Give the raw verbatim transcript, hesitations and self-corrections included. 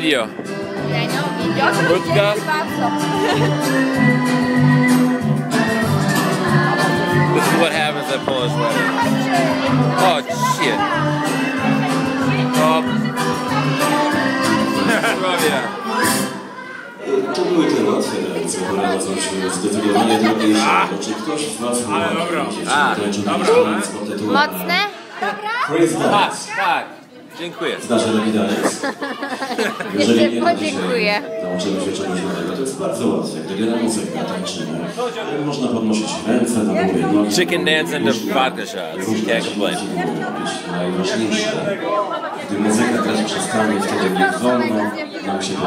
video. Yeah, no video. Vodka. This is what happens at Polish wedding. Oh shit. Oh. To były te łatwe ręce, prowadzą się zdecydowanie trudniejsze. Czy ktoś z was pod tytułem Mocne? Tak, tak. Dziękuję. Znaczy taki taniec? Jeżeli nie, to podziękuję. nauczymy się czegoś nowego. To jest bardzo łatwe. Gdy gra muzyka, tańczymy. Można podnosić ręce na głowie, nogi. Chicken dancing to vodka shots. Can't complain. Najważniejsze, gdy muzyka grać przestanie, wtedy nie wolno nam się